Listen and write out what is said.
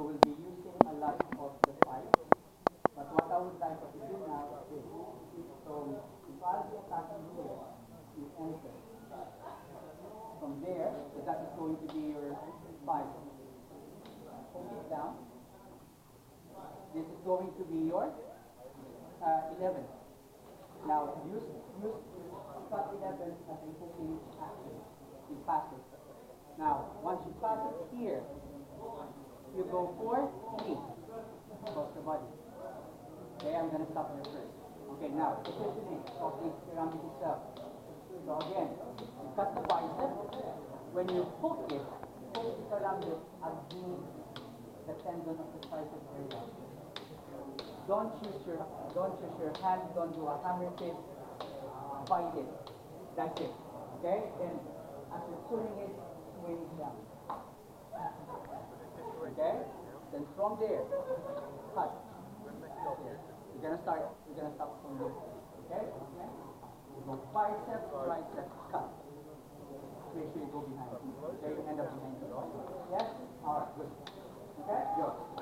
So we'll be using a lot of the five. But what I would like to do now is, so if I'll be attacking here, you enter. From there, that is going to be your 5. Hold it down. This is going to be your 11. Now, use cut 11 as a hooking action. You pass it. Now, once you pass it here, you go for 3. Cross the body. Okay, I'm going to stop there first. Okay, now, positioning, crossing pyramid itself. So again, you cut the bicep. When you hook it around it against the tendon of the tricep area. Don't use your hand, don't do a hammer fist, fight it. That's it. Okay? Then as you're pulling it, swing it down. Okay? Then from there, cut. We're gonna stop from there. Okay? You go bicep, tricep, cut. Make sure you go behind. Okay, you end up behind. Yes? Alright, good. Okay? Good.